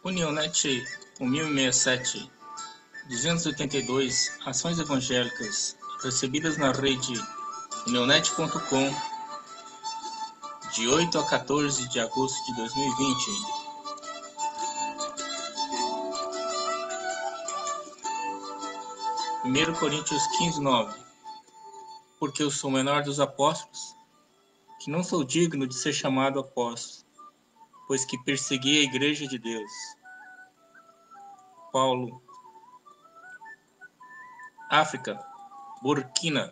Unionet 1067, 282 ações evangélicas recebidas na rede unionet.com de 8 a 14 de agosto de 2020. Primeiro Coríntios 15:9. Porque eu sou o menor dos apóstolos, que não sou digno de ser chamado apóstolo, pois que persegui a igreja de Deus. Paulo. África, Burkina.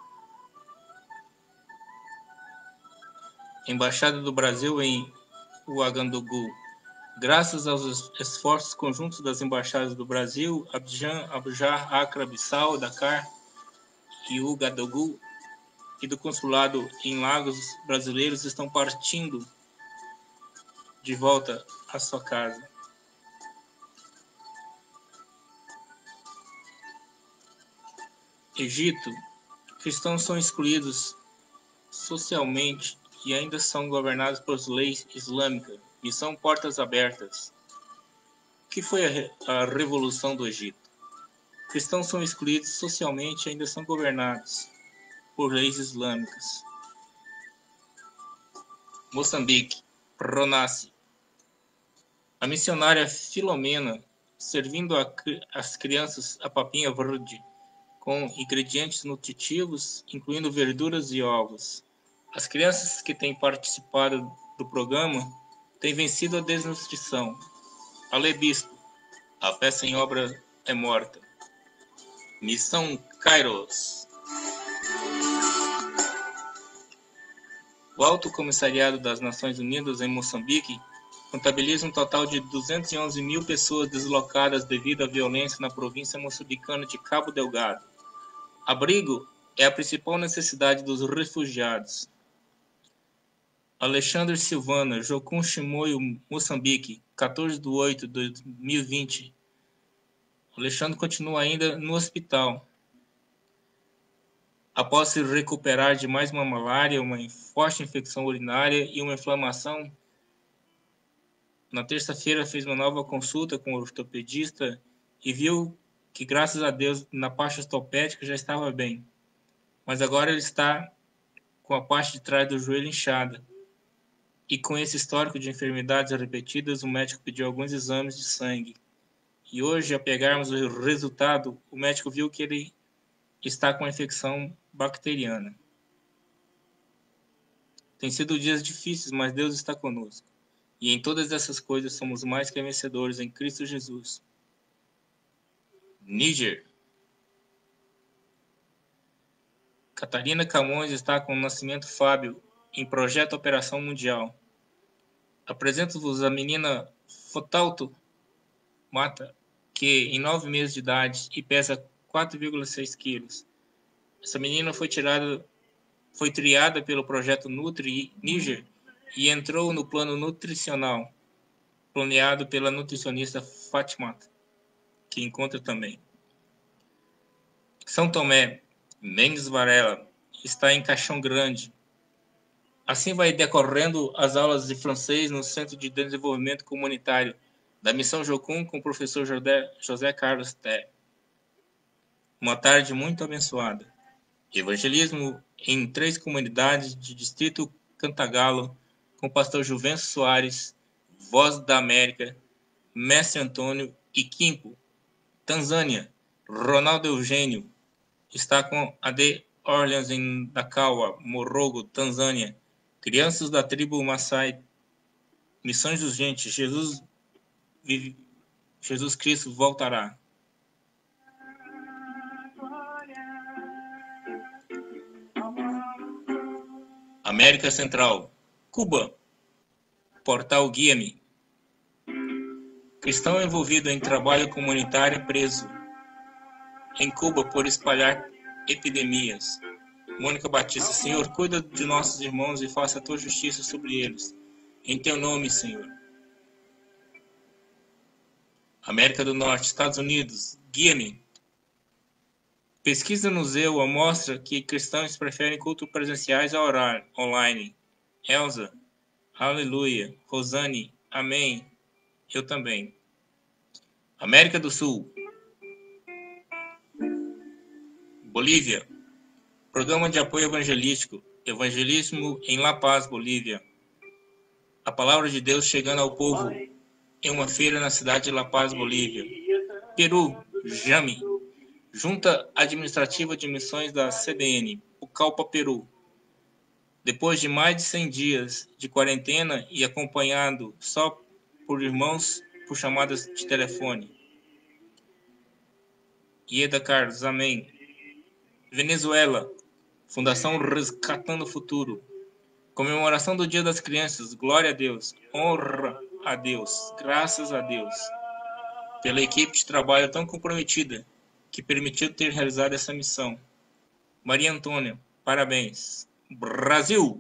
Embaixada do Brasil em Ouagadougou. Graças aos esforços conjuntos das embaixadas do Brasil, Abidjan, Abuja, Accra, Bissau, Dakar e Ouagadougou, e do consulado em Lagos, brasileiros estão partindo de volta à sua casa. Egito. Cristãos são excluídos socialmente e ainda são governados por leis islâmicas. Missão Portas Abertas. O que foi a Revolução do Egito? Cristãos são excluídos socialmente e ainda são governados por leis islâmicas. Moçambique. Pronace. A missionária Filomena, servindo as crianças a papinha verde com ingredientes nutritivos, incluindo verduras e ovos. As crianças que têm participado do programa têm vencido a desnutrição. Alebispo. A peça em obra é morta. Missão Kairos. O Alto Comissariado das Nações Unidas em Moçambique contabiliza um total de 211 mil pessoas deslocadas devido à violência na província moçambicana de Cabo Delgado. Abrigo é a principal necessidade dos refugiados. Alexandre Silvana, Jocum Chimoio, Moçambique, 14/8/2020. Alexandre continua ainda no hospital. Após se recuperar de mais uma malária, uma forte infecção urinária e uma inflamação, na terça-feira fez uma nova consulta com o ortopedista e viu que, graças a Deus, na parte ortopédica já estava bem. Mas agora ele está com a parte de trás do joelho inchada. E com esse histórico de enfermidades repetidas, o médico pediu alguns exames de sangue. E hoje, ao pegarmos o resultado, o médico viu que ele está com infecção bacteriana. Tem sido dias difíceis, mas Deus está conosco. E em todas essas coisas somos mais que vencedores em Cristo Jesus. Níger. Catarina Camões está com o Nascimento Fábio em projeto Operação Mundial. Apresento-vos a menina Fotalto Mata, que em 9 meses de idade e pesa 4,6 quilos. Essa menina foi triada pelo projeto Nutri Níger e entrou no plano nutricional, planeado pela nutricionista Fátima, que encontra também. São Tomé, Mendes Varela, está em Caixão Grande. Assim vai decorrendo as aulas de francês no Centro de Desenvolvimento Comunitário da Missão Jocum com o professor José Carlos Té. Uma tarde muito abençoada. Evangelismo em 3 comunidades de Distrito Cantagalo com o pastor Juvencio Soares, Voz da América, Mestre Antônio e Quimpo. Tanzânia. Ronaldo Eugênio está com a de Orleans em Dakawa, Morogo, Tanzânia. Crianças da tribo Maasai. Missões urgentes. Jesus Cristo voltará. América Central. Cuba. Portal Guia-me. Cristão envolvido em trabalho comunitário preso em Cuba por espalhar epidemias. Mônica Batista. Senhor, cuida de nossos irmãos e faça a tua justiça sobre eles. Em teu nome, Senhor. América do Norte. Estados Unidos. Guia-me. Pesquisa no ZEUA mostra que cristãos preferem cultos presenciais a online. Elza. Aleluia. Rosane. Amém. Eu também. América do Sul, Bolívia, Programa de Apoio Evangelístico, Evangelismo em La Paz, Bolívia. A palavra de Deus chegando ao povo em uma feira na cidade de La Paz, Bolívia. Peru, JAMI, Junta Administrativa de Missões da CBN, Pucallpa, Peru. Depois de mais de 100 dias de quarentena e acompanhado só por irmãos por chamadas de telefone. Ieda Carlos, amém. Venezuela, Fundação Resgatando o Futuro. Comemoração do Dia das Crianças, glória a Deus, honra a Deus, graças a Deus, pela equipe de trabalho tão comprometida que permitiu ter realizado essa missão. Maria Antônia, parabéns. Brasil!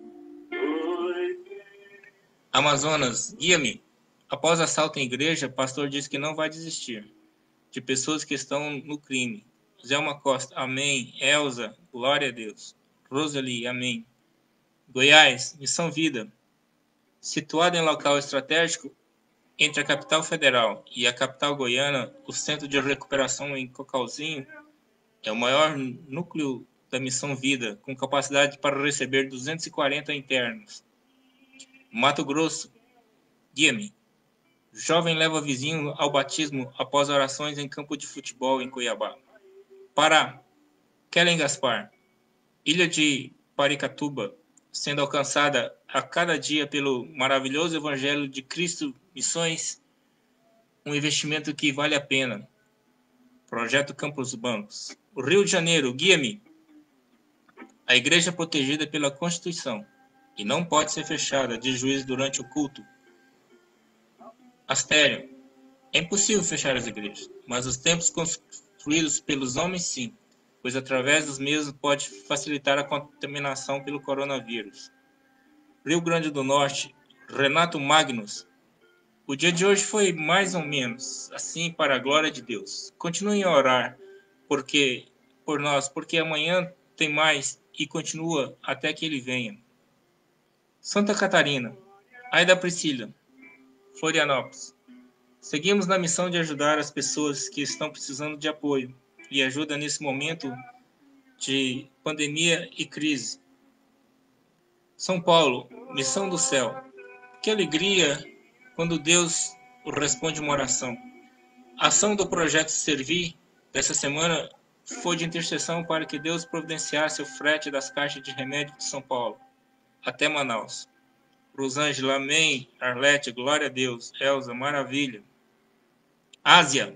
Amazonas, guia-me. Após assalto em igreja, pastor diz que não vai desistir de pessoas que estão no crime. Zelma Costa, amém. Elza, glória a Deus. Rosalie, amém. Goiás, Missão Vida. Situado em local estratégico entre a capital federal e a capital goiana, o Centro de Recuperação em Cocalzinho é o maior núcleo da Missão Vida, com capacidade para receber 240 internos. Mato Grosso, guia-me. Jovem leva vizinho ao batismo após orações em campo de futebol em Cuiabá. Pará, Kellen Gaspar. Ilha de Paricatuba, sendo alcançada a cada dia pelo maravilhoso Evangelho de Cristo Missões, um investimento que vale a pena. Projeto Campos Bancos. O Rio de Janeiro, guia-me. A igreja é protegida pela Constituição e não pode ser fechada de juízo durante o culto. Astério. É impossível fechar as igrejas, mas os templos construídos pelos homens sim, pois através dos mesmos pode facilitar a contaminação pelo coronavírus. Rio Grande do Norte, Renato Magnus. O dia de hoje foi mais ou menos assim para a glória de Deus. Continuem a orar por nós, porque amanhã tem mais e continua até que ele venha. Santa Catarina, Aida Priscila, Florianópolis. Seguimos na missão de ajudar as pessoas que estão precisando de apoio e ajuda nesse momento de pandemia e crise. São Paulo, Missão do Céu. Que alegria quando Deus responde uma oração. A ação do projeto Servir dessa semana foi de intercessão para que Deus providenciasse o frete das caixas de remédio de São Paulo até Manaus. Rosângela, amém. Arlete, glória a Deus. Elza, maravilha. Ásia.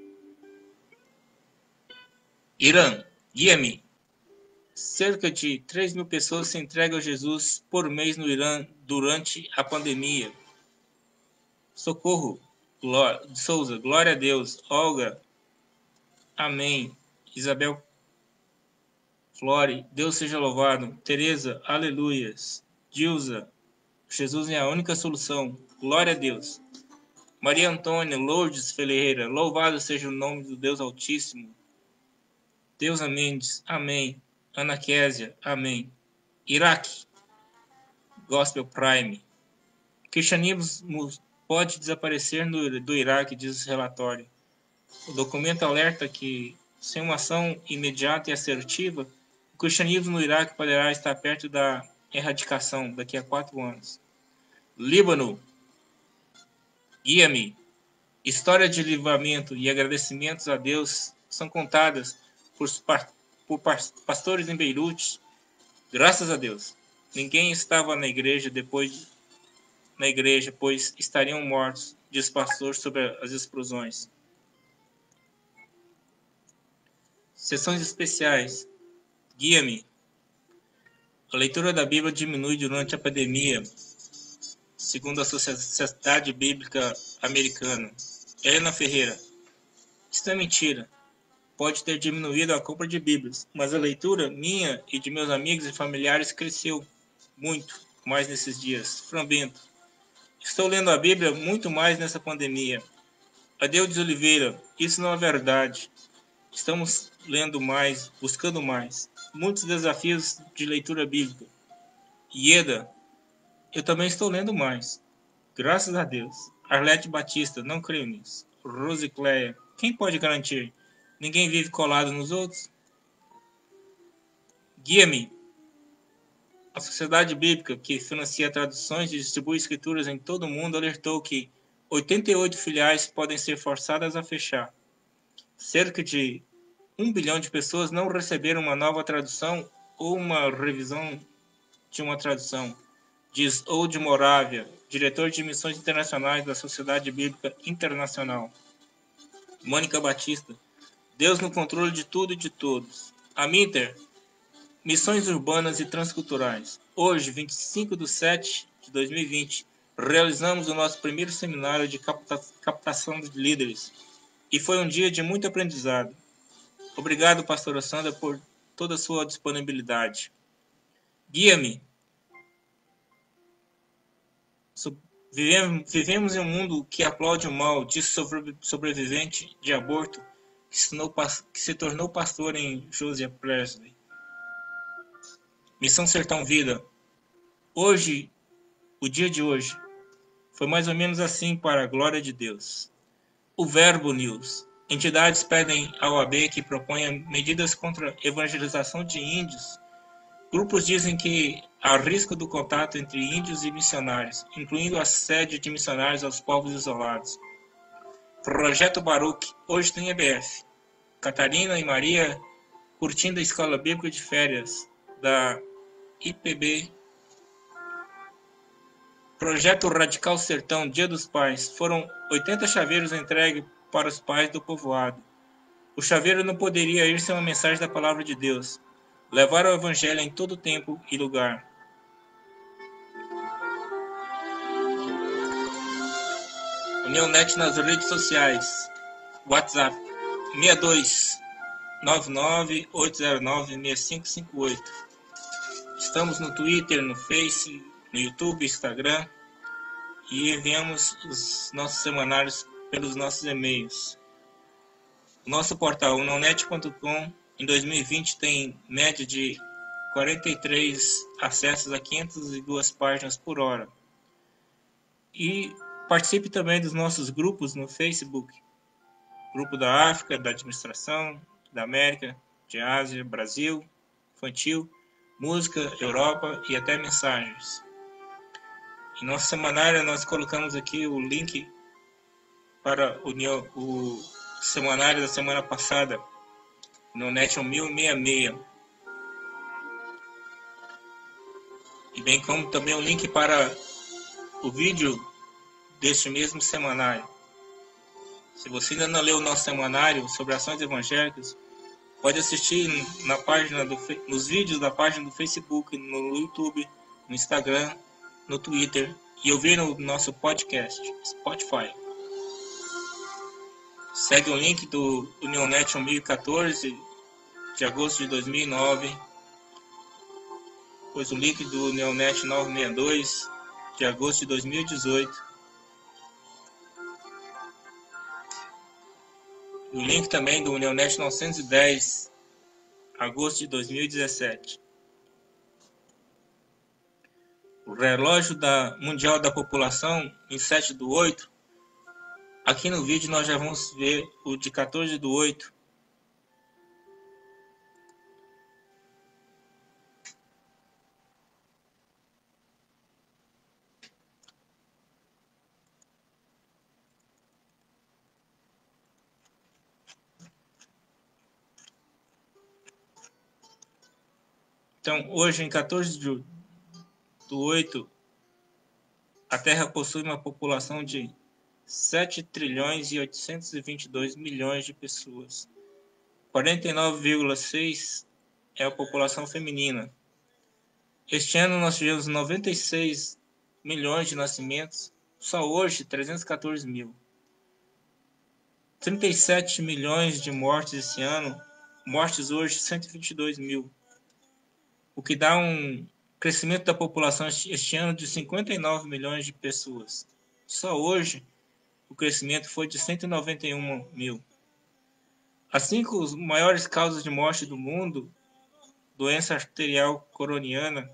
Irã, guia-me. Cerca de 3.000 pessoas se entregam a Jesus por mês no Irã durante a pandemia. Socorro, Souza, glória a Deus. Olga, amém. Isabel Flore, Deus seja louvado. Tereza, aleluias. Dilza, Jesus é a única solução. Glória a Deus. Maria Antônia, Lourdes Ferreira, louvado seja o nome do Deus Altíssimo. Deusa Mendes, amém. Ana Késia, amém. Iraque, Gospel Prime. Cristianismo pode desaparecer do Iraque, diz o relatório. O documento alerta que, sem uma ação imediata e assertiva, o cristianismo no Iraque poderá estar perto da erradicação daqui a 4 anos. Líbano, guia-me. História de livramento e agradecimentos a Deus são contadas por pastores em Beirute. Graças a Deus. Ninguém estava na igreja pois estariam mortos, diz pastor sobre as explosões. Sessões especiais. Guia-me. A leitura da Bíblia diminui durante a pandemia, segundo a Sociedade Bíblica Americana. Helena Ferreira. Isso é mentira. Pode ter diminuído a compra de Bíblias, mas a leitura minha e de meus amigos e familiares cresceu muito mais nesses dias. Fran Bento. Estou lendo a Bíblia muito mais nessa pandemia. Adeudes Oliveira. Isso não é verdade. Estamos lendo mais, buscando mais. Muitos desafios de leitura bíblica. Ieda. Eu também estou lendo mais. Graças a Deus. Arlete Batista. Não creio nisso. Rosicléia. Quem pode garantir? Ninguém vive colado nos outros? Guia-me. A Sociedade Bíblica, que financia traduções e distribui escrituras em todo o mundo, alertou que 88 filiais podem ser forçadas a fechar. Cerca de 1 bilhão de pessoas não receberam uma nova tradução ou uma revisão de uma tradução, diz Old Moravia, diretor de missões internacionais da Sociedade Bíblica Internacional. Mônica Batista, Deus no controle de tudo e de todos. Aminter, Missões Urbanas e Transculturais. Hoje, 25/7/2020, realizamos o nosso primeiro seminário de captação de líderes e foi um dia de muito aprendizado. Obrigado, pastora Sandra, por toda a sua disponibilidade. Guia-me. Vivemos em um mundo que aplaude o mal, disse sobrevivente de aborto que se tornou pastor em Josiah Presley. Missão Sertão Vida. Hoje, o dia de hoje, foi mais ou menos assim para a glória de Deus. O Verbo News. Entidades pedem à OAB que proponha medidas contra a evangelização de índios. Grupos dizem que há risco do contato entre índios e missionários, incluindo assédio de missionários aos povos isolados. Projeto Baruch. Hoje tem EBF. Catarina e Maria curtindo a escola bíblica de férias da IPB. Projeto Radical Sertão, Dia dos Pais. Foram 80 chaveiros entregues para os pais do povoado. O chaveiro não poderia ir sem uma mensagem da palavra de Deus. Levar o evangelho em todo tempo e lugar. Neonet nas redes sociais. WhatsApp 62 998096558. Estamos no Twitter, no Face, no YouTube, Instagram e enviamos os nossos semanários pelos nossos e-mails. O nosso portal neonet.com em 2020 tem média de 43 acessos a 502 páginas por hora. E participe também dos nossos grupos no Facebook. Grupo da África, da Administração, da América, de Ásia, Brasil, Infantil, Música, Europa e até Mensagens. Em nosso semanário nós colocamos aqui o link para o semanário da semana passada, no NET 1066. E bem como também o link para o vídeo deste mesmo semanário. Se você ainda não leu o nosso semanário sobre ações evangélicas, pode assistir na página nos vídeos da página do Facebook, no YouTube, no Instagram, no Twitter e ouvir no nosso podcast, Spotify. Segue o link do Neonet 1014 de agosto de 2009, pois o link do Neonet 962 de agosto de 2018. O link também do Neonet 910, agosto de 2017. O relógio mundial da população, em 7/8. Aqui no vídeo nós já vamos ver o de 14/8. Então, hoje, em 14/8, a Terra possui uma população de 7.822 bilhões de pessoas. 49,6% é a população feminina. Este ano nós tivemos 96 milhões de nascimentos, só hoje 314 mil. 37 milhões de mortes esse ano, mortes hoje 122 mil. O que dá um crescimento da população este ano de 59 milhões de pessoas. Só hoje, o crescimento foi de 191 mil. As 5 maiores causas de morte do mundo, doença arterial coroniana,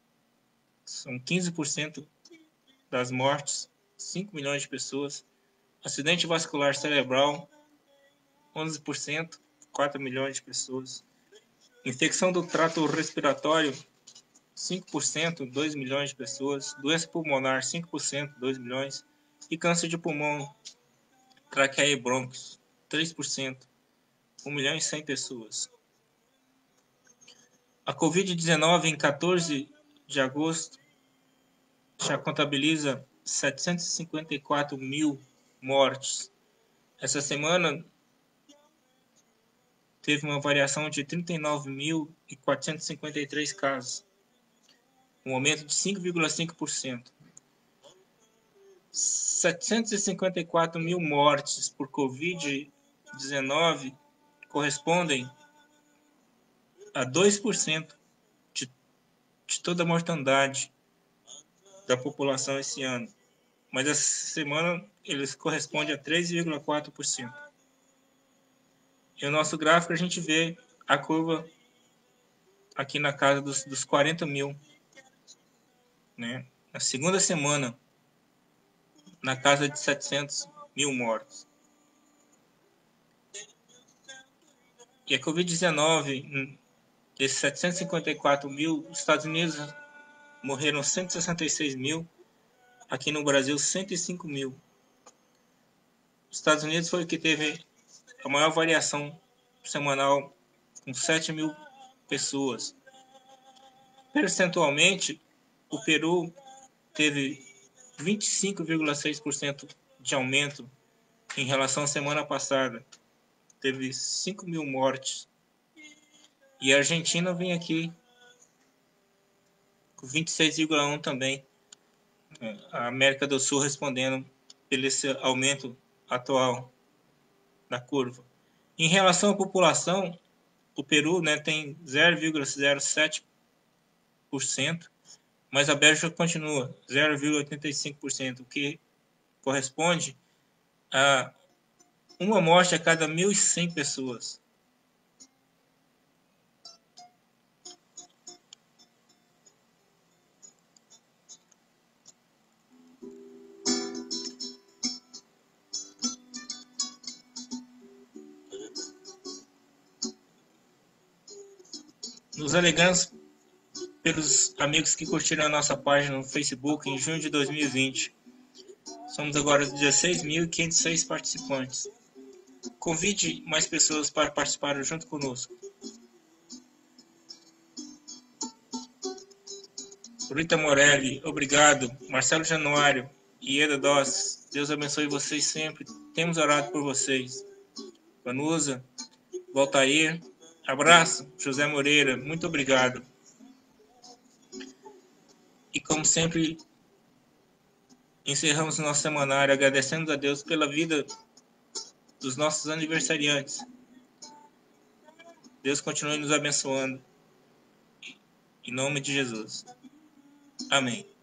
são 15% das mortes, 5 milhões de pessoas. Acidente vascular cerebral, 11%, 4 milhões de pessoas. Infecção do trato respiratório, 5%, 2 milhões de pessoas. Doença pulmonar, 5%, 2 milhões. E câncer de pulmão, traqueia e brônquios, 3%, 1 milhão e 100 pessoas. A Covid-19, em 14 de agosto, já contabiliza 754 mil mortes. Essa semana teve uma variação de 39.453 casos, um aumento de 5,5%. 754 mil mortes por Covid-19 correspondem a 2% de toda a mortandade da população esse ano. Mas essa semana eles correspondem a 3,4%. E o nosso gráfico a gente vê a curva aqui na casa dos 40 mil, né? Na segunda semana, na casa de 700 mil mortos. E a Covid-19, desses 754 mil, os Estados Unidos morreram 166 mil, aqui no Brasil 105 mil. Os Estados Unidos foi o que teve a maior variação semanal, com 7 mil pessoas. Percentualmente, o Peru teve 25,6% de aumento em relação à semana passada. Teve 5 mil mortes. E a Argentina vem aqui com 26,1% também. A América do Sul respondendo pelo esse aumento atual da curva. Em relação à população, o Peru, né, tem 0,07%, mas a Bélgica continua 0,85%, o que corresponde a uma morte a cada 1.100 pessoas. Nos alegramos pelos amigos que curtiram a nossa página no Facebook em junho de 2020. Somos agora 16.506 participantes. Convide mais pessoas para participar junto conosco. Rita Morelli, obrigado. Marcelo Januário e Eda Doss, Deus abençoe vocês sempre. Temos orado por vocês. Vanusa, Voltair, abraço. José Moreira, muito obrigado. E como sempre, encerramos o nosso semanário agradecendo a Deus pela vida dos nossos aniversariantes. Deus continue nos abençoando. Em nome de Jesus. Amém.